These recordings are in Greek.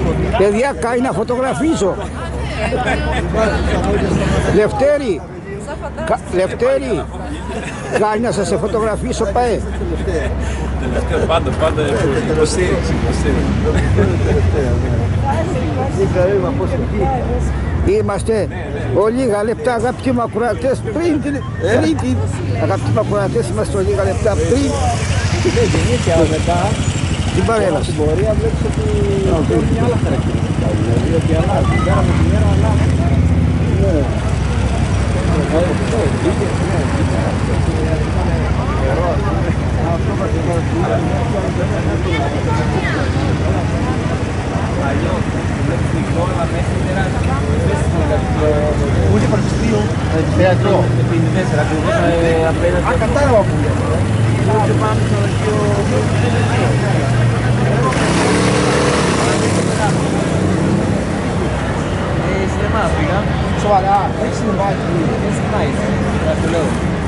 Παιδιά, κάει να φωτογραφίζω. Λευτέρη, Λευτέρη, κάει να σας φωτογραφίσω, πάει. Πάντα υποστήριξη. Είμαστε λίγα λεπτά, αγαπητοί μου ακροατές, αγαπητοί μου ακροατές, είμαστε λίγα λεπτά πριν την παρέλαση. Στην πορεία βλέπεις ότι έχουν άλλα χαρακτηριστικά, δηλαδή ότι αλλάζει, μέρα με τη μέρα αλλάζει. Πού είναι πανεπιστήμιο? Θεατρό. Επί 4 ακριβώς απέναντι. Α, κατάλαβα που είναι. Και πάμε στο αρχείο. Σινεμά πήγα. Σοβαρά, έχει σινεμά εκεί. Είναι σινεμά είσαι, το λέω.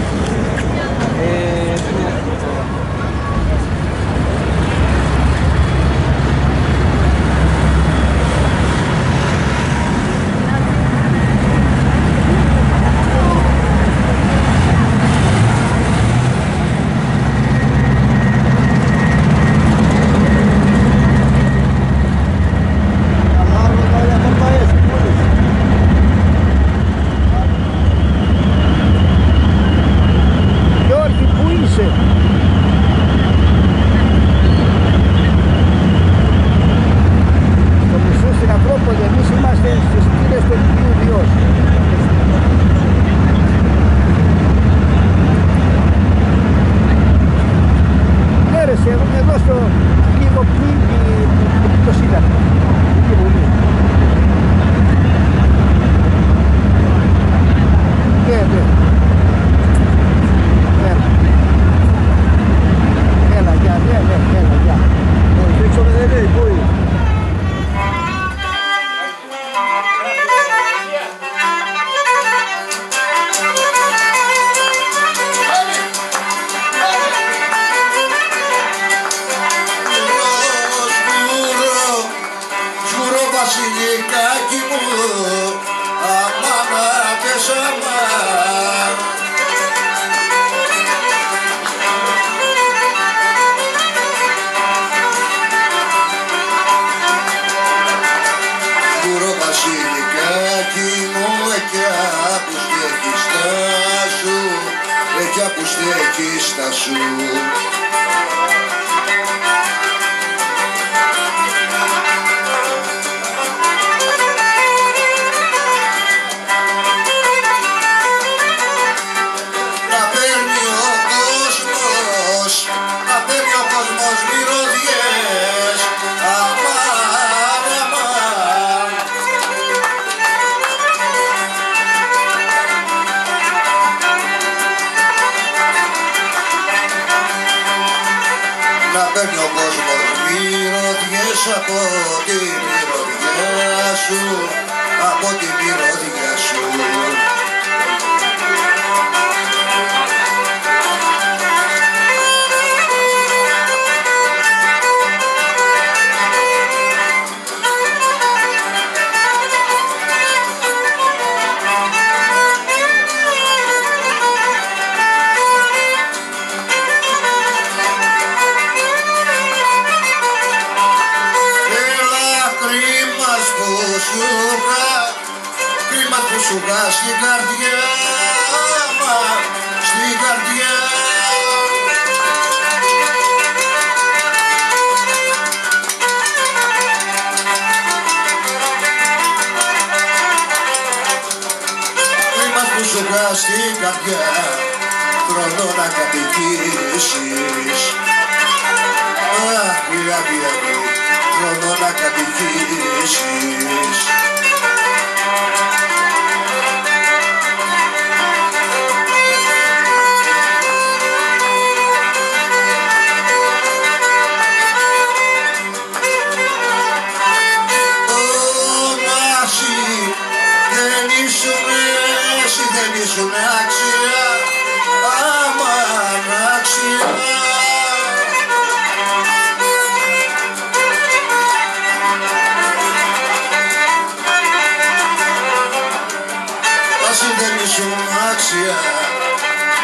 Στην καρδιά χρόνο να κατοικήσεις. Αχ, αγάπη, χρόνο να κατοικήσεις. Δεν ήσουν άξια, άμα αξιά.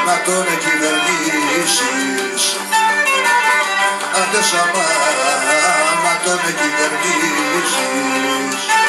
να τον κυβερνήσεις. Άντε σαμά να τον κυβερνήσεις.